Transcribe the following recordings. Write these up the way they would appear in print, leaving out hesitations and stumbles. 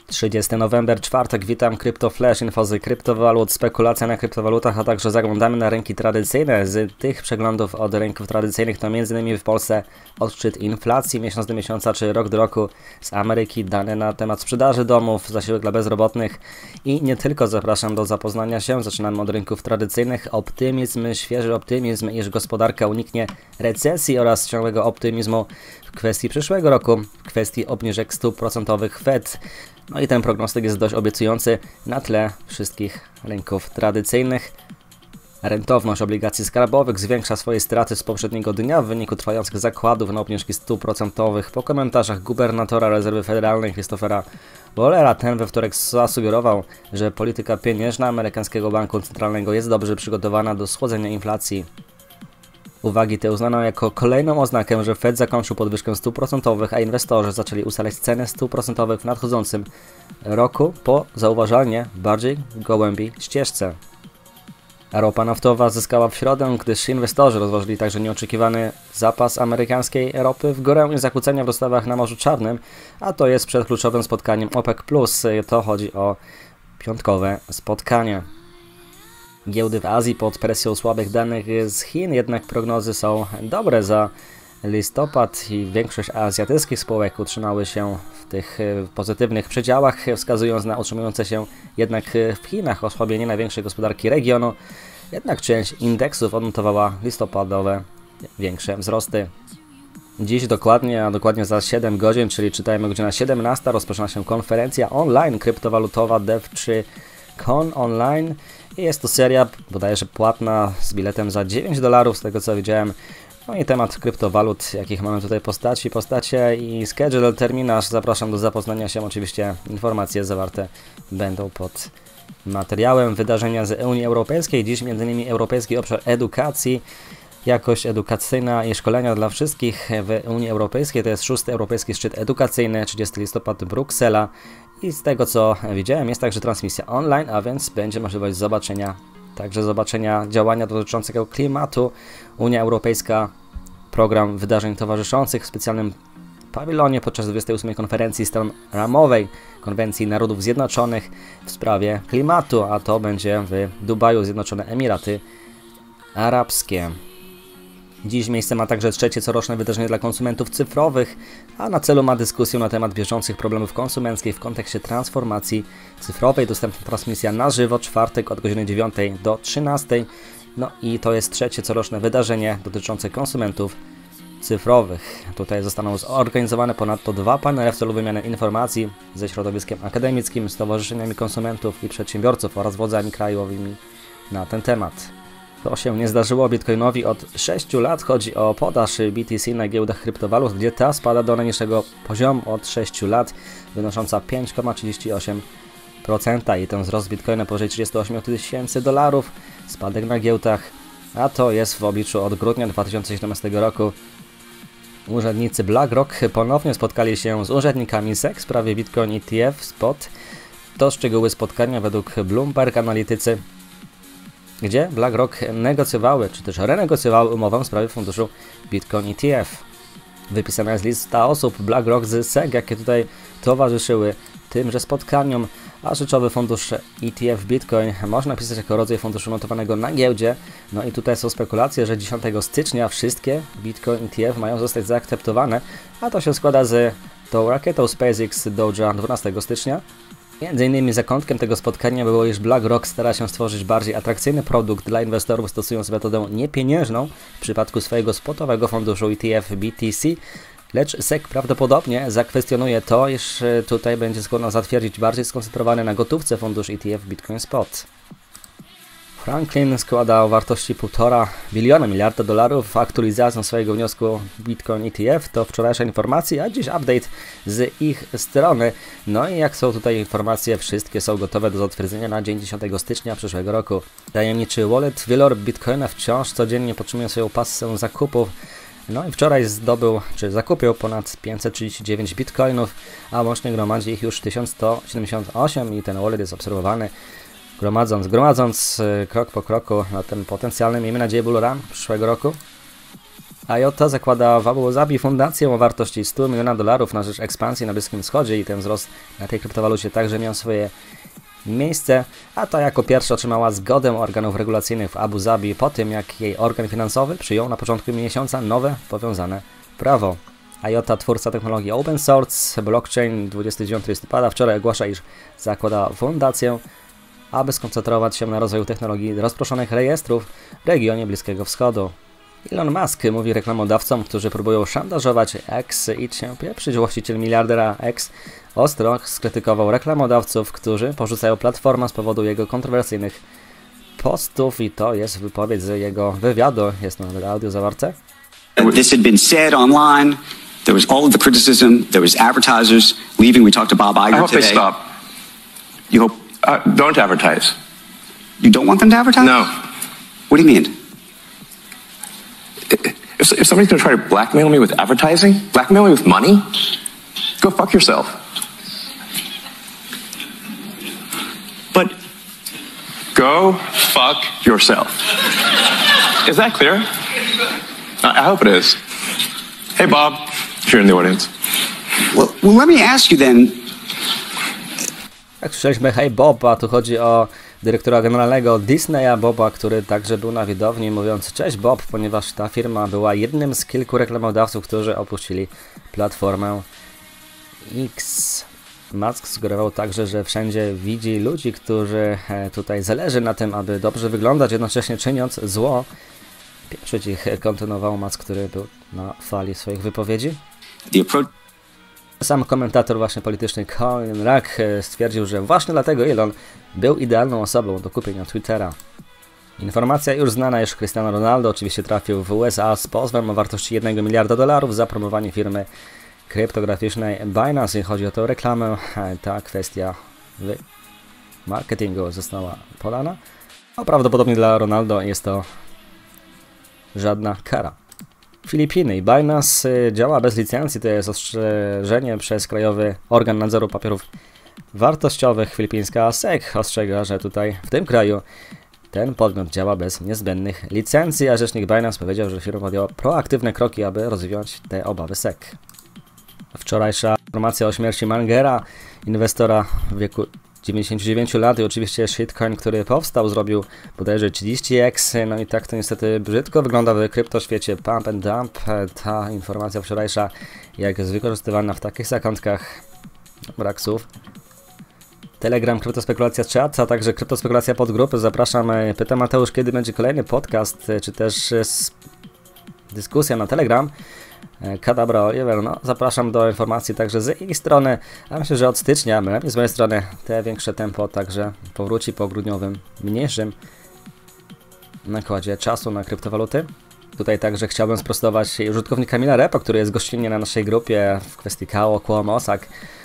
30 november, czwartek, witam, CryptoFlash, info z kryptowalut, spekulacja na kryptowalutach, a także zaglądamy na rynki tradycyjne. Z tych przeglądów od rynków tradycyjnych to m.in. w Polsce odczyt inflacji miesiąc do miesiąca czy rok do roku z Ameryki, dane na temat sprzedaży domów, zasiłek dla bezrobotnych i nie tylko. Zapraszam do zapoznania się. Zaczynamy od rynków tradycyjnych. Optymizm, świeży optymizm, iż gospodarka uniknie recesji oraz ciągłego optymizmu w kwestii przyszłego roku, w kwestii obniżek stóp procentowych Fed. No i ten prognostyk jest dość obiecujący na tle wszystkich rynków tradycyjnych. Rentowność obligacji skarbowych zwiększa swoje straty z poprzedniego dnia w wyniku trwających zakładów na obniżki stóp procentowych. Po komentarzach gubernatora Rezerwy Federalnej Christophera Wallera, ten we wtorek zasugerował, że polityka pieniężna amerykańskiego banku centralnego jest dobrze przygotowana do schłodzenia inflacji. Uwagi te uznano jako kolejną oznakę, że Fed zakończył podwyżkę stóp procentowych, a inwestorzy zaczęli ustalać ceny stóp procentowych w nadchodzącym roku po zauważalnie bardziej gołębiej ścieżce. Ropa naftowa zyskała w środę, gdyż inwestorzy rozważyli także nieoczekiwany zapas amerykańskiej ropy w górę i zakłócenia w dostawach na Morzu Czarnym, a to jest przed kluczowym spotkaniem OPEC+. To chodzi o piątkowe spotkanie. Giełdy w Azji pod presją słabych danych z Chin, jednak prognozy są dobre za listopad i większość azjatyckich spółek utrzymały się w tych pozytywnych przedziałach, wskazując na utrzymujące się jednak w Chinach osłabienie największej gospodarki regionu. Jednak część indeksów odnotowała listopadowe większe wzrosty. Dziś dokładnie, a dokładnie za 7 godzin, czyli czytajmy godzina 17, rozpoczyna się konferencja online kryptowalutowa Dev3 Con Online. I jest to seria, bodajże płatna, z biletem za $9, z tego co widziałem. No i temat kryptowalut, jakich mamy tutaj postacie i schedule, terminarz. Zapraszam do zapoznania się, oczywiście informacje zawarte będą pod materiałem. Wydarzenia z Unii Europejskiej, dziś m.in. Europejski Obszar Edukacji, jakość edukacyjna i szkolenia dla wszystkich w Unii Europejskiej. To jest 6. Europejski Szczyt Edukacyjny, 30 listopada Bruksela. I z tego co widziałem, jest także transmisja online, a więc będzie możliwość zobaczenia działania dotyczącego klimatu. Unia Europejska, program wydarzeń towarzyszących w specjalnym pawilonie podczas 28. konferencji stron ramowej Konwencji Narodów Zjednoczonych w sprawie klimatu, a to będzie w Dubaju, Zjednoczone Emiraty Arabskie. Dziś miejsce ma także trzecie coroczne wydarzenie dla konsumentów cyfrowych, a na celu ma dyskusję na temat bieżących problemów konsumenckich w kontekście transformacji cyfrowej. Dostępna transmisja na żywo, czwartek od godziny 9 do 13. No i to jest trzecie coroczne wydarzenie dotyczące konsumentów cyfrowych. Tutaj zostaną zorganizowane ponadto 2 panele w celu wymiany informacji ze środowiskiem akademickim, stowarzyszeniami konsumentów i przedsiębiorców oraz władzami krajowymi na ten temat. To się nie zdarzyło Bitcoinowi od 6 lat. Chodzi o podaż BTC na giełdach kryptowalut, gdzie ta spada do najniższego poziomu od 6 lat, wynosząca 5,38%. I ten wzrost Bitcoina powyżej $38,000, spadek na giełdach, a to jest w obliczu od grudnia 2017 roku. Urzędnicy BlackRock ponownie spotkali się z urzędnikami SEC w sprawie Bitcoin ETF Spot. To szczegóły spotkania według Bloomberg Analitycy, gdzie BlackRock negocjowały, czy też renegocjowały umowę w sprawie funduszu Bitcoin ETF. Wypisana jest lista osób BlackRock z SEC, jakie tutaj towarzyszyły tymże spotkaniom, a rzeczowy fundusz ETF Bitcoin można pisać jako rodzaj funduszu notowanego na giełdzie. No i tutaj są spekulacje, że 10 stycznia wszystkie Bitcoin ETF mają zostać zaakceptowane, a to się składa z tą rakietą SpaceX Doge'a 12 stycznia. Między innymi zakątkiem tego spotkania było, iż BlackRock stara się stworzyć bardziej atrakcyjny produkt dla inwestorów, stosując metodę niepieniężną w przypadku swojego spotowego funduszu ETF BTC, lecz SEC prawdopodobnie zakwestionuje to, iż tutaj będzie skłonna zatwierdzić bardziej skoncentrowany na gotówce fundusz ETF Bitcoin Spot. Franklin składa o wartości $1,5 biliona dolarów aktualizacją swojego wniosku Bitcoin ETF. To wczorajsza informacja, a dziś update z ich strony. No i jak są tutaj informacje, wszystkie są gotowe do zatwierdzenia na dzień 10 stycznia przyszłego roku. Tajemniczy wallet Valor Bitcoina wciąż codziennie podtrzymuje swoją pasę zakupów. No i wczoraj zakupił ponad 539 bitcoinów, a łącznie gromadzi ich już 1178 i ten wallet jest obserwowany gromadząc krok po kroku na ten potencjalny, miejmy nadzieję, bull run przyszłego roku. IOTA zakłada w Abu Zabi fundację o wartości $100 milionów na rzecz ekspansji na Bliskim Wschodzie i ten wzrost na tej kryptowalucie także miał swoje miejsce, a ta jako pierwsza otrzymała zgodę organów regulacyjnych w Abu Zabi po tym, jak jej organ finansowy przyjął na początku miesiąca nowe powiązane prawo. IOTA, twórca technologii open source, blockchain, 29 listopada wczoraj ogłasza, iż zakłada fundację, aby skoncentrować się na rozwoju technologii rozproszonych rejestrów w regionie Bliskiego Wschodu. Elon Musk mówi reklamodawcom, którzy próbują szantażować X i się pieprzyć. Właściciel miliardera X ostro skrytykował reklamodawców, którzy porzucają platformę z powodu jego kontrowersyjnych postów i to jest wypowiedź z jego wywiadu. Jest nawet audio zawarte. This had been said online. There was all of the criticism. There was advertisers leaving. We talked to Bob Iger I hope today. they stop. You hope? Don't advertise. You don't want them to advertise? No. What do you mean? If somebody's going to try to blackmail me with advertising, blackmail me with money, go fuck yourself. But Go fuck yourself. Is that clear? I hope it is. Hey, Bob, if you're in the audience. well, let me ask you then. Jak słyszeliśmy, hej Bob, a tu chodzi o dyrektora generalnego Disneya, Boba, który także był na widowni, mówiąc cześć Bob, ponieważ ta firma była jednym z kilku reklamodawców, którzy opuścili platformę X. Musk sugerował także, że wszędzie widzi ludzi, którzy tutaj zależy na tym, aby dobrze wyglądać, jednocześnie czyniąc zło. Pieprzyć ich kontynuował Musk, który był na fali swoich wypowiedzi. Sam komentator właśnie polityczny Colin Rack stwierdził, że właśnie dlatego Elon był idealną osobą do kupienia Twittera. Informacja już znana, iż Cristiano Ronaldo oczywiście trafił w USA z pozwem o wartości $1 miliarda za promowanie firmy kryptograficznej Binance. I chodzi o tę reklamę, ta kwestia w marketingu została podana. A prawdopodobnie dla Ronaldo jest to żadna kara. Filipiny i Binance działa bez licencji, to jest ostrzeżenie przez Krajowy Organ Nadzoru Papierów Wartościowych. Filipińska SEC ostrzega, że tutaj w tym kraju ten podmiot działa bez niezbędnych licencji, a rzecznik Binance powiedział, że firma podjęła proaktywne kroki, aby rozwiązać te obawy SEC. Wczorajsza informacja o śmierci Mangera, inwestora w wieku 99 lat i oczywiście shitcoin, który powstał, zrobił bodajże 30x, no i tak to niestety brzydko wygląda w kryptoświecie pump and dump. Ta informacja wczorajsza, jak jest wykorzystywana w takich zakątkach, brak słów. Telegram, kryptospekulacja chat, a także kryptospekulacja podgrupy. Zapraszam, pyta Mateusz, kiedy będzie kolejny podcast, czy też dyskusja na Telegram. Kadabra Oliver, no zapraszam do informacji także z ich strony, a myślę, że od stycznia, z mojej strony, te większe tempo także powróci po grudniowym, mniejszym nakładzie czasu na kryptowaluty. Tutaj także chciałbym sprostować użytkownika Kamila Repo, który jest gościnnie na naszej grupie w kwestii KO, Kłomosak,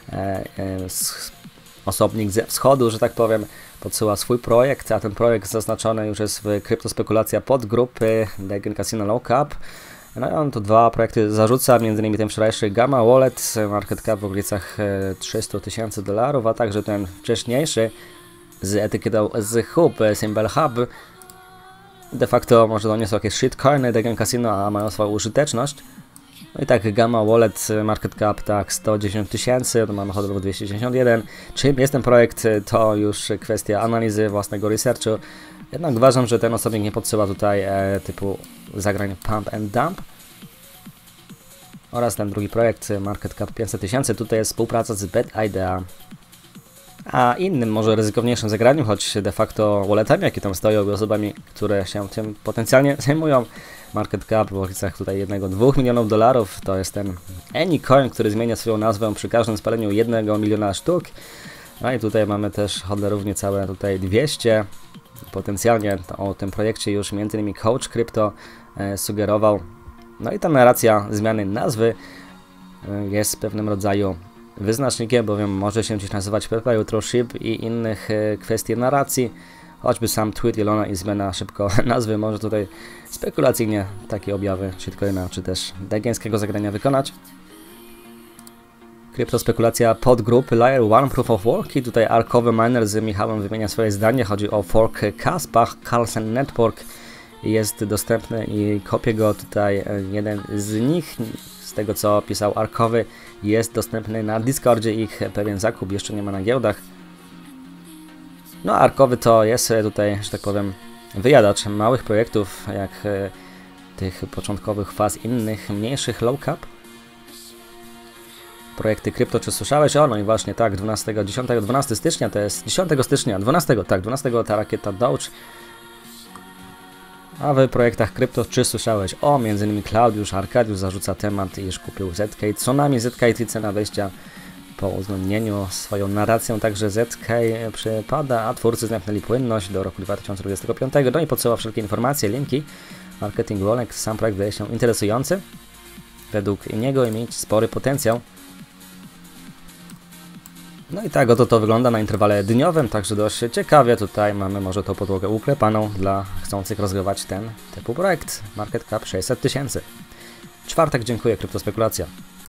osobnik ze wschodu, że tak powiem, podsyła swój projekt, a ten projekt zaznaczony już jest w kryptospekulacja podgrupy Degen Casino Low Cap. No i on tu dwa projekty zarzuca, m.in. ten wczorajszy Gamma Wallet, market cap w okolicach $300 000, a także ten wcześniejszy z etykietą z Hub, Symbol Hub. De facto może to nie są jakieś shitcoiny Degen Casino, a mają swoją użyteczność. No i tak Gamma Wallet, market cap tak 110 000, to mamy hodowlę 291. Czym jest ten projekt, to już kwestia analizy własnego researchu. Jednak uważam, że ten osobnik nie podsyła tutaj typu zagrań pump and dump. Oraz ten drugi projekt, market cap 500 000, tutaj jest współpraca z Bad Idea. A innym, może ryzykowniejszym zagraniem, choć de facto walletami, jakie tam stoją, i osobami, które się tym potencjalnie zajmują, market cap w okolicach tutaj $1-2 milionów, to jest ten AnyCoin, który zmienia swoją nazwę przy każdym spaleniu 1 miliona sztuk. No i tutaj mamy też hodlerów niecałe tutaj 200. Potencjalnie o tym projekcie już m.in. Coach Crypto sugerował. No i ta narracja zmiany nazwy jest pewnym rodzaju wyznacznikiem, bowiem może się dziś nazywać Perpetual Ship i innych kwestii narracji. Choćby sam tweet Elona i zmiana szybko nazwy może tutaj spekulacyjnie takie objawy shitcoina czy też degeńskiego zagrania wykonać. Kryptospekulacja podgrupy Layer 1 Proof of Work i tutaj arkowy miner z Michałem wymienia swoje zdanie. Chodzi o fork Kaspach, Carlsen Network jest dostępny i kopię go tutaj. Jeden z nich, z tego co pisał Arkowy, jest dostępny na Discordzie, ich pewien zakup jeszcze nie ma na giełdach. No a Arkowy to jest tutaj, że tak powiem, wyjadacz małych projektów, jak tych początkowych faz innych, mniejszych low cap. Projekty krypto, czy słyszałeś? O, no i właśnie tak, 12 stycznia to jest, 10 stycznia, 12 ta rakieta Doge. A w projektach krypto, czy słyszałeś? O, między innymi Klaudiusz Arkadiusz zarzuca temat, iż kupił ZK, Tsunami ZK i cena wejścia po uwzględnieniu swoją narracją, także ZK przypada, a twórcy zamknęli płynność do roku 2025. No i podsyła wszelkie informacje, linki, marketing rolek, sam projekt wydaje się interesujący. Według niego mieć spory potencjał. No i tak oto to wygląda na interwale dniowym, także dość ciekawie. Tutaj mamy może tą podłogę uklepaną dla chcących rozgrywać ten typu projekt. Market cap 600 000. Czwartek, dziękuję, kryptospekulacja.